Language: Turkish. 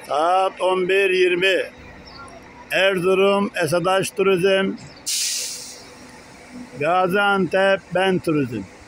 Saat 11:20. Erzurum Esadaş Turizm, Gaziantep Ben Turizm.